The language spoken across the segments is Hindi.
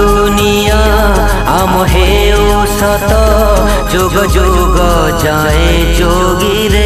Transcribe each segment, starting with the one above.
दुनिया आम हे सत जुग जुग जाए जोगी रे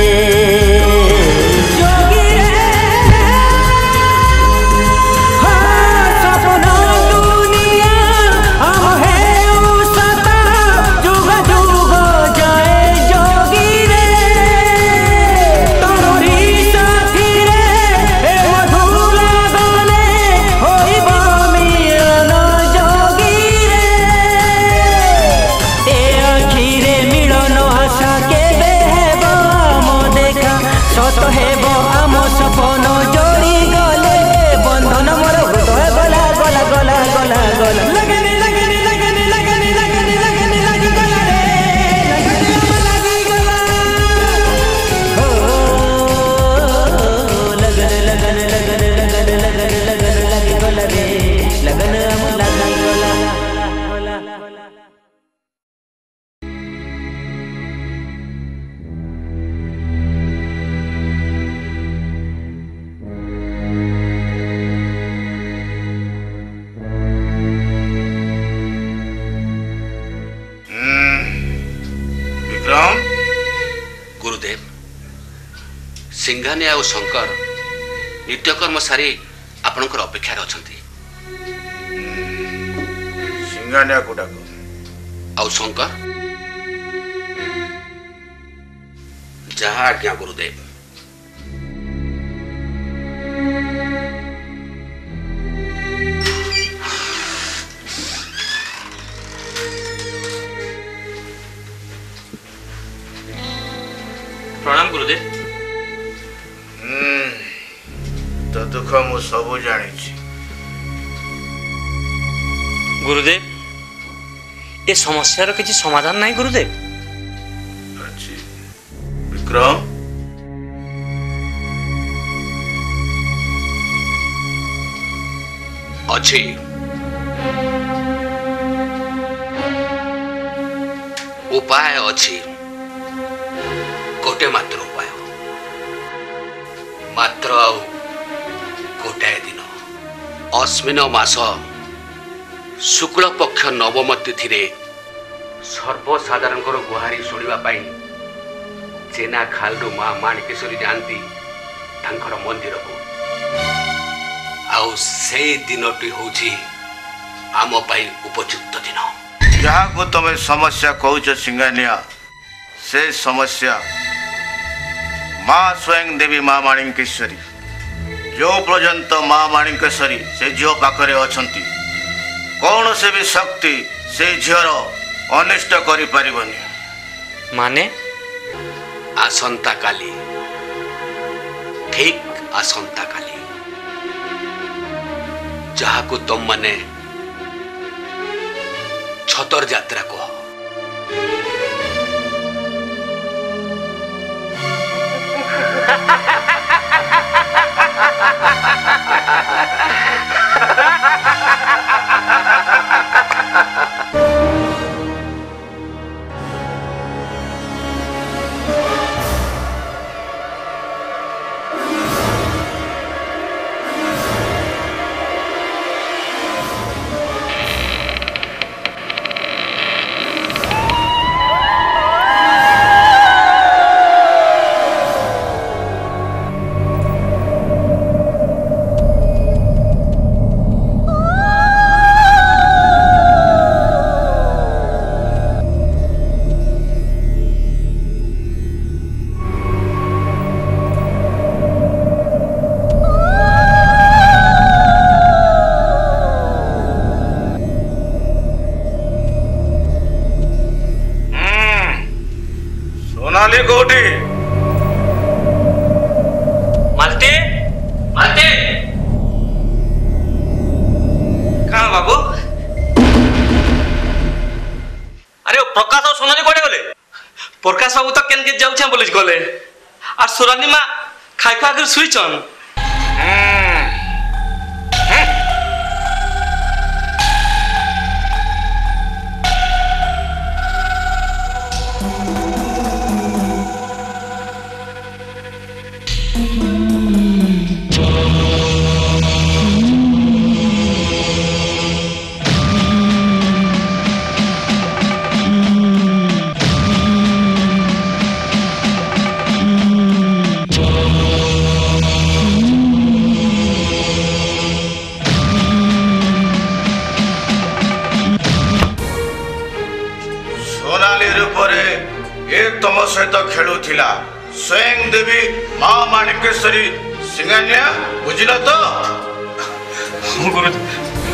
सिंघानी आ शंकर नित्यकर्म सारी आपणकर अपेक्षा अच्छा सिंघानिया को डाक आउ शंकर जहाँ आज्ञा गुरुदेव। प्रणाम गुरुदेव। तो दुख मु सब जानी गुरुदेव ये समस्यार किसी समाधान नहीं गुरुदेव। अच्छी विक्रम अच्छी उपाय अच्छी गोटे मात्र उपाय मात्र गोटाए दिन अश्विन मास शुक्ल पक्ष नवम तिथि सर्वसाधारण गुहारी शुणा चेना खालू माँ माणिकेश्वरी जाती मंदिर को से दिनटी हूँ आम उपयुक्त दिन। जहाँ को तुम समस्या कहूच सिंघानिया से समस्या माँ स्वयं देवी माँ माणिकेश्वरी जो पर्यंत माँ माणिकेश्वरी से झील पाखे अच्छा कौन से भी शक्ति से झीर अनिष्ट करि परिबनी। माने आसंता काली ठीक आसंता काली जहाँ को तुम माने छतर यात्रा कह प्रकाश बाबू तो केन के जाऊछे बोली गले आ सुरानी मां खाइ खा कर सुइछन। परे ये तुम सहित खेलुथिला स्वयं देवी माँ माणिकेश्वरी सिंगानिया बुझिल तो गुरुजी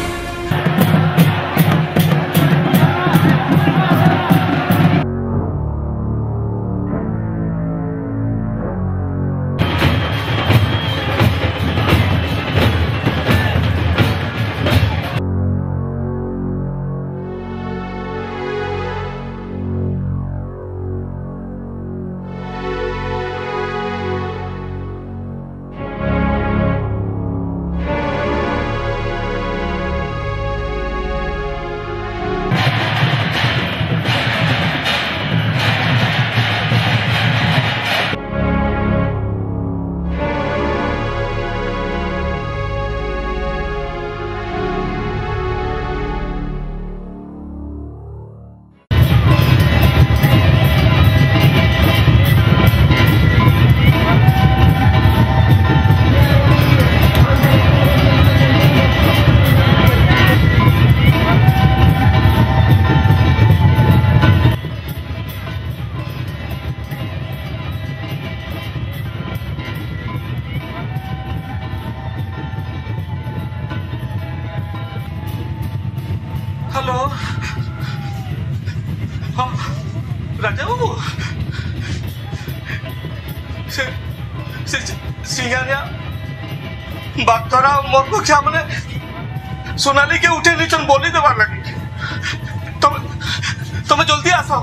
हेलो हाँ राजा बाबू सिंगानिया बाक्तरा मोर पक्षा मैंने सोनाली के उठे नीचन बोली देवार लगी तुम जल्दी आसो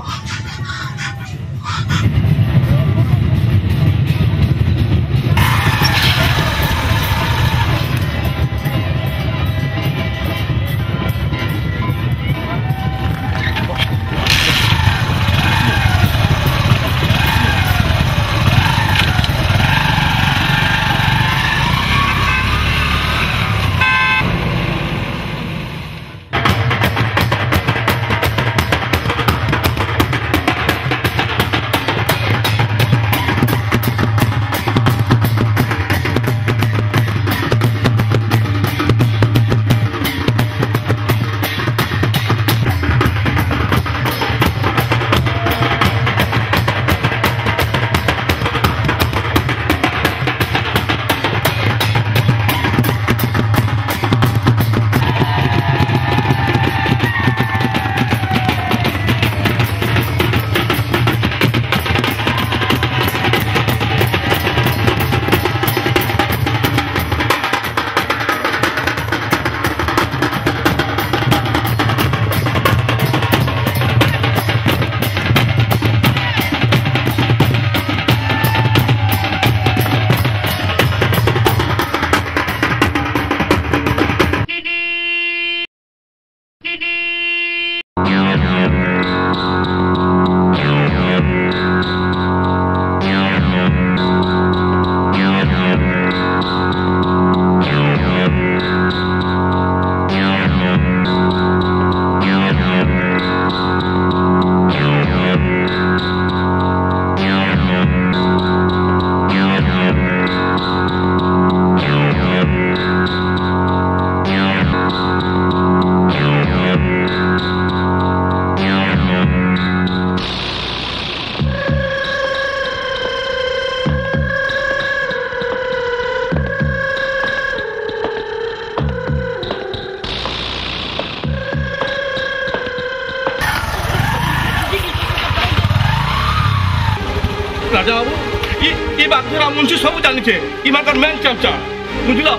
राजा बाबू ये बात मेरा मुंशी सब जानी थे इमानदार मैन चमचा बुझलो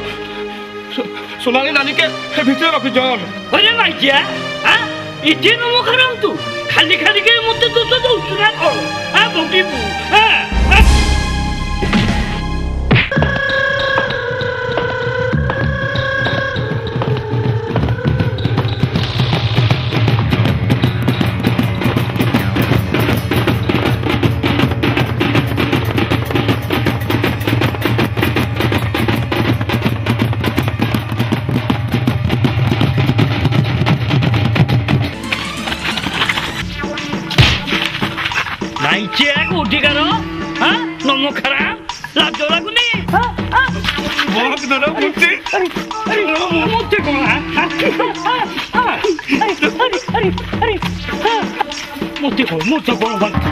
सोनाली नानी के भीतर रखी जान अरे भाई क्या हां इतने नो खराम तू खाली खाली के मुद्दे तो सुना को हां बोटी हां नमो खराब लाज लागुनी बहुत दरा मुझे अरे मुझे कौन है মতে কর মালতী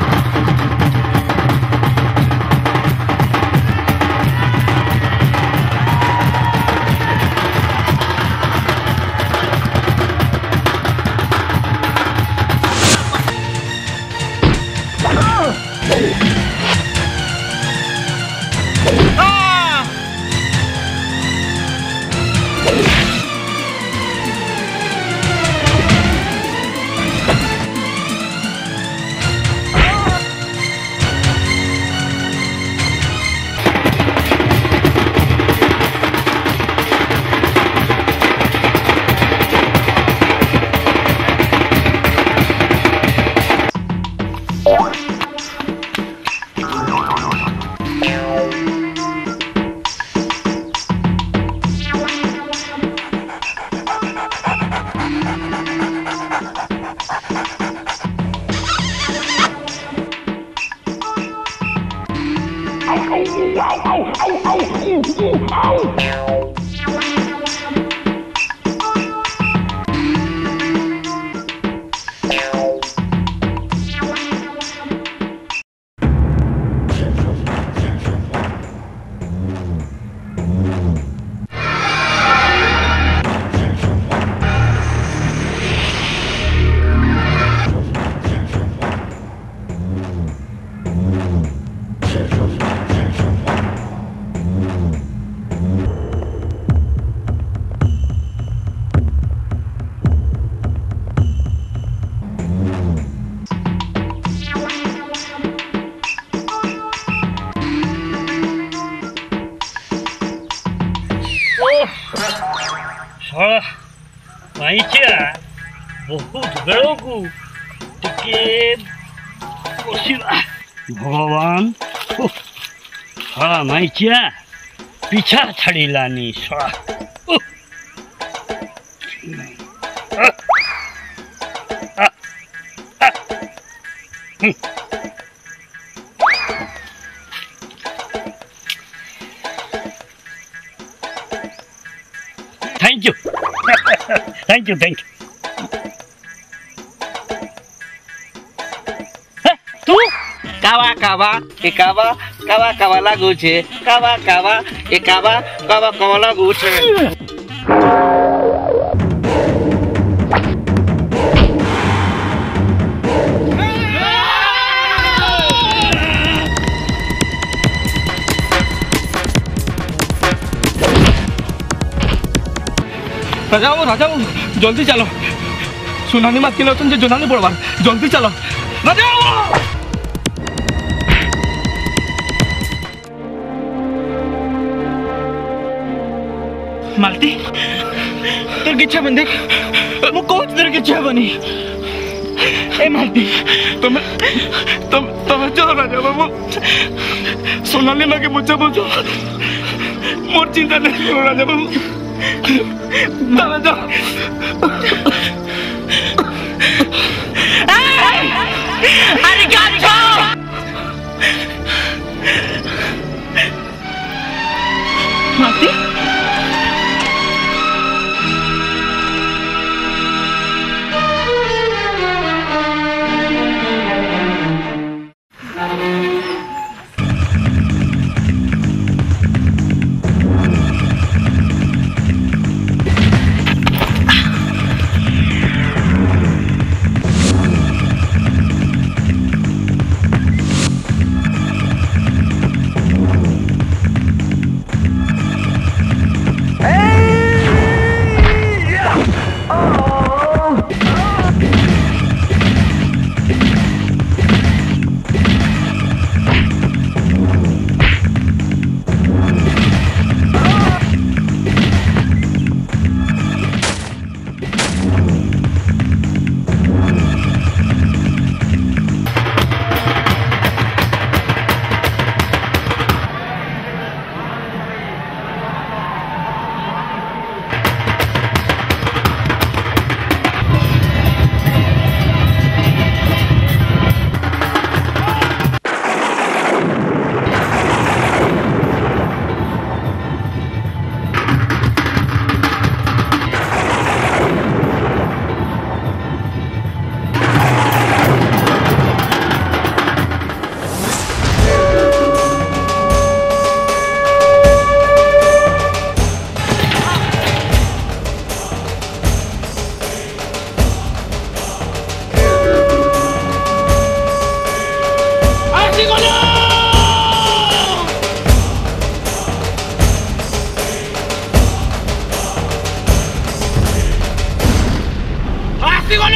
बहुत बेलू टे भगवान शला माइचिया पीछा छाड़िलानी शला थैंक यू थैंक यू तू कावा कावा ए कावा कावा कावा लागू छे कावा कावा ए कावा कावा कावा लागू छे राजा जल्दी चलो सुनानी मात के लोचन जोनानी पड़वार जल्दी चलो राजा मालती तोर किच्छा बंदे मु कोच तेरे किच्छा बनी ए मालती तुम चलो राजा बाबू सोनाली माँ के मुझे बोझो मोर चिंता नहीं करो राजा बाबू राजा अरे गाछो मालती कटिगल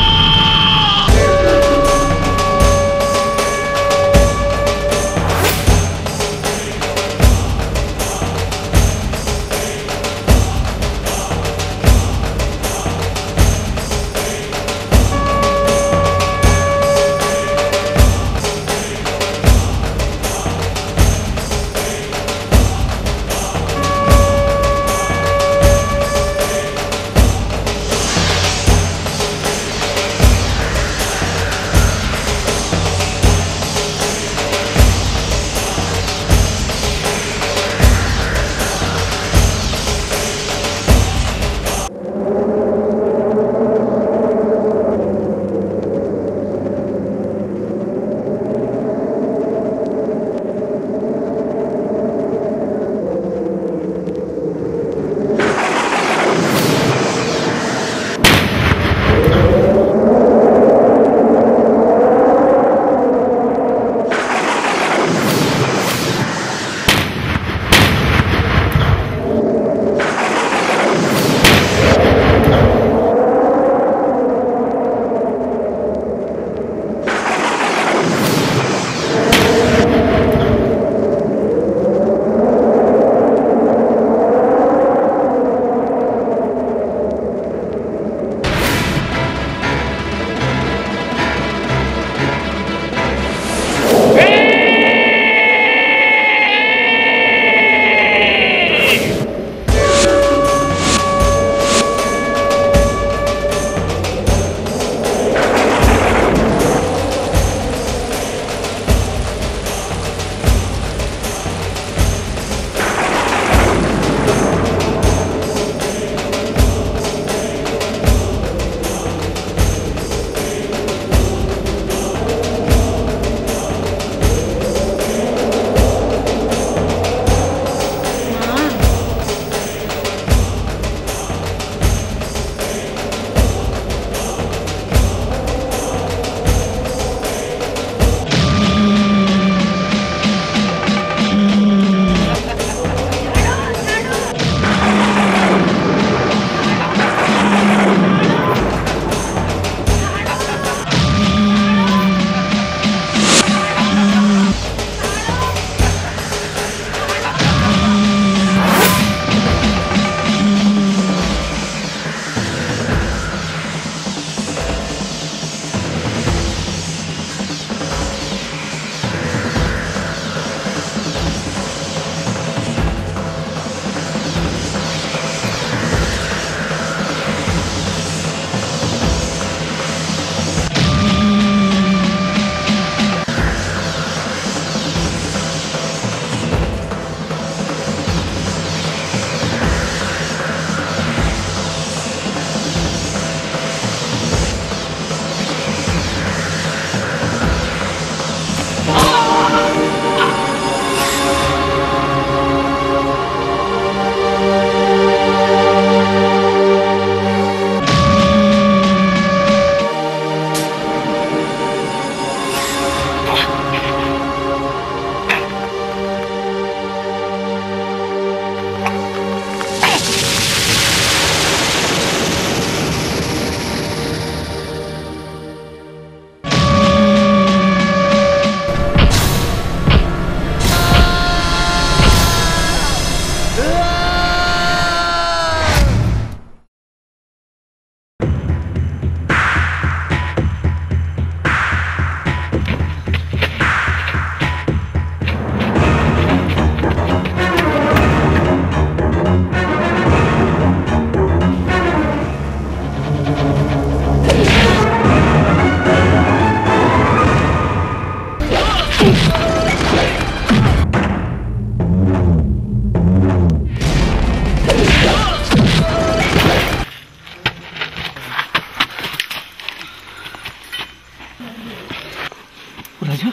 राजा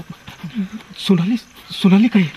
सोनाली कहीं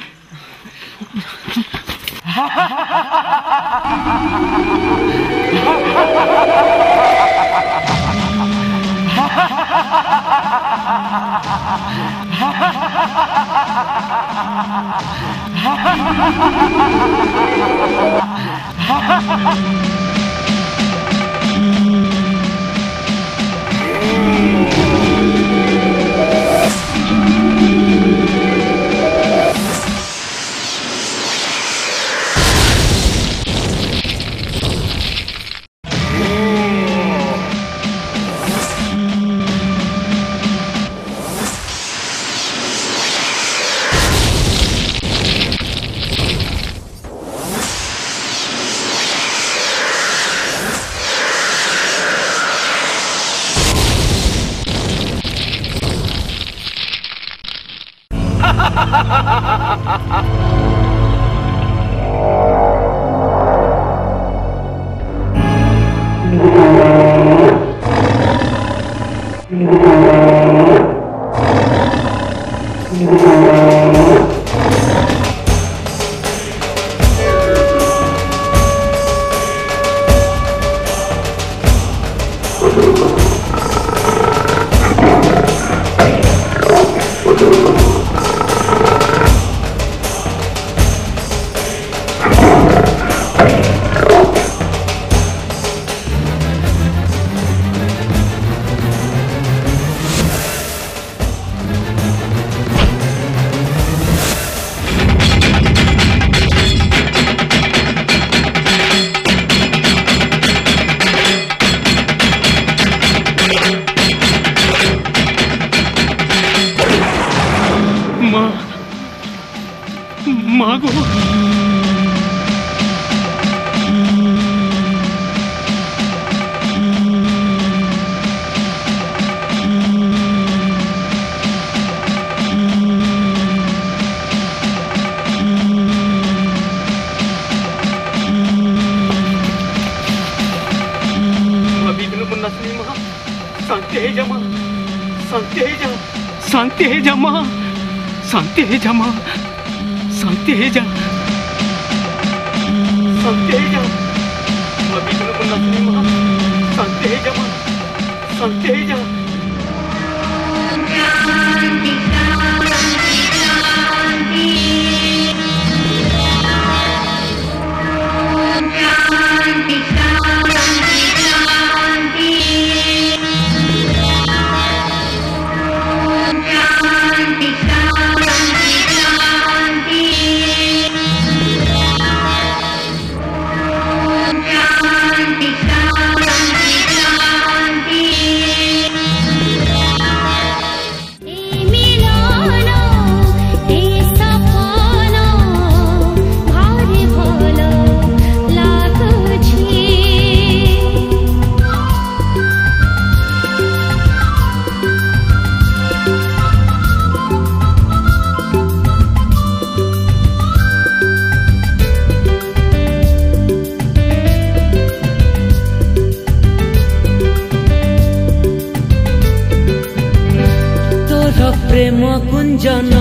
प्रेम कुंजन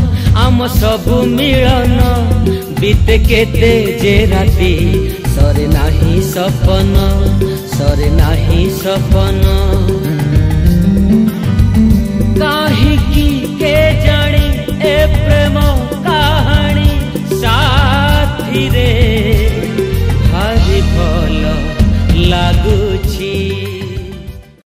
आम सबु मिलन बीते केते जे राती सरे नाही सपन सरे नाही सपन काहिकी के जानी ए प्रेम कहानी साथी रे भारी भल लागू